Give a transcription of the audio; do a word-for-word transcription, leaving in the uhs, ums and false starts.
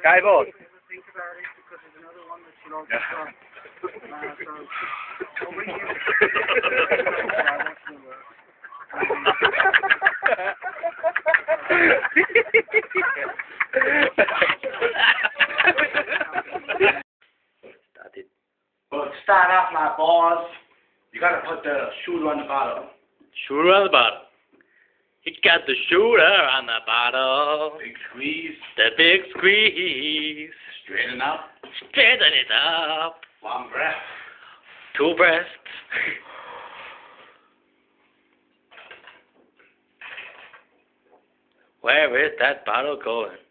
Sky boat. Think about it because there's another one that should also come. Uh, so, over here. Yeah, that's the word. Start it. Well, to start off, my boys, you gotta put the shooter on the bottom. Shooter on the bottom. He got the shooter on the bottom. Big squeeze. The big squeeze. Straighten up. Straighten it up. One breath. Two breasts. Where is that bottle going?